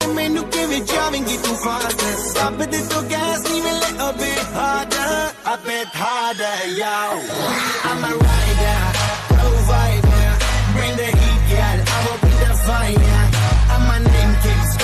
मैनू किवें जावेंगी तू फास्ट सब दे तो गैस नहीं मिले a bit harder yo I'm a